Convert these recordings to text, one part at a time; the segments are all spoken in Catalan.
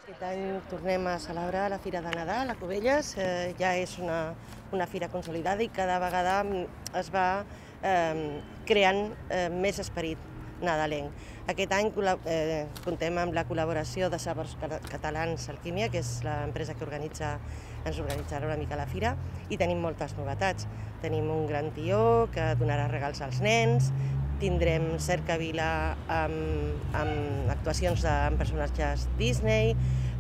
Aquest any tornem a celebrar la Fira de Nadal a Cubelles. Ja és una fira consolidada i cada vegada es va creant més esperit nadalenc. Aquest any comptem amb la col·laboració de Sabors Catalans Alquímia, que és l'empresa que ens organitzarà una mica la fira, i tenim moltes novetats. Tenim un gran tió que donarà regals als nens, tindrem cercavila amb actuacions amb personatges Disney,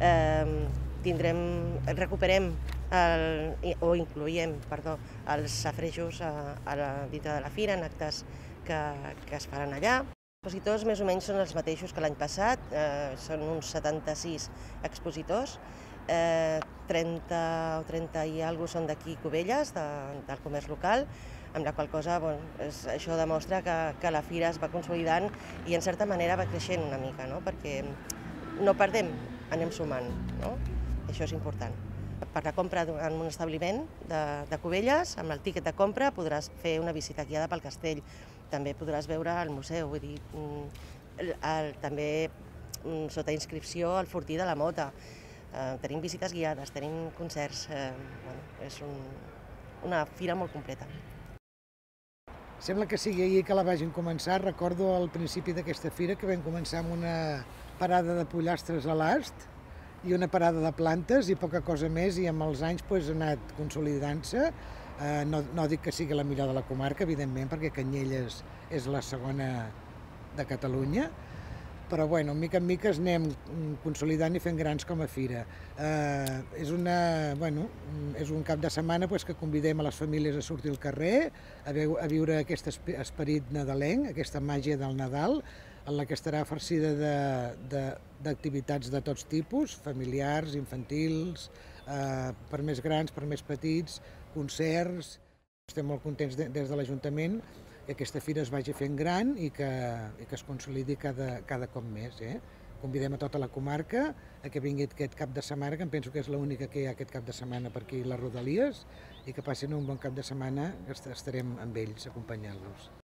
incloïm els safarejos dintre de la fira, en actes que es faran allà. Els expositors més o menys són els mateixos que l'any passat, són uns 76 expositors, 30 o 30 i alguna són d'aquí Cubelles, del comerç local, amb la qual cosa això demostra que la fira es va consolidant i en certa manera va creixent una mica, perquè no perdem, anem sumant, això és important. Per la compra en un establiment de Cubelles, amb el tíquet de compra podràs fer una visita guiada pel castell, també podràs veure el museu, vull dir, també sota inscripció al Fortí de la Mota. Tenim visites guiades, tenim concerts, és una fira molt completa. Sembla que sigui ahir que la vagin començar. Recordo al principi d'aquesta fira que vam començar amb una parada de pollastres a l'ast i una parada de plantes i poca cosa més, i amb els anys ha anat consolidant-se. No dic que sigui la millor de la comarca, evidentment, perquè Canyelles és la segona de Catalunya, però mica en mica es anem consolidant i fent grans com a fira. És un cap de setmana que convidem a les famílies a sortir al carrer, a viure aquest esperit nadalenc, aquesta màgia del Nadal, en la que estarà farcida d'activitats de tots tipus, familiars, infantils, per més grans, per més petits, concerts. Estem molt contents des de l'Ajuntament que aquesta fira es vagi fent gran i que es consolidi cada cop més. Convidem a tota la comarca a que vingui aquest cap de setmana, que em penso que és l'única que hi ha aquest cap de setmana per aquí a les Rodalies, i que passin un bon cap de setmana, que estarem amb ells acompanyant-los.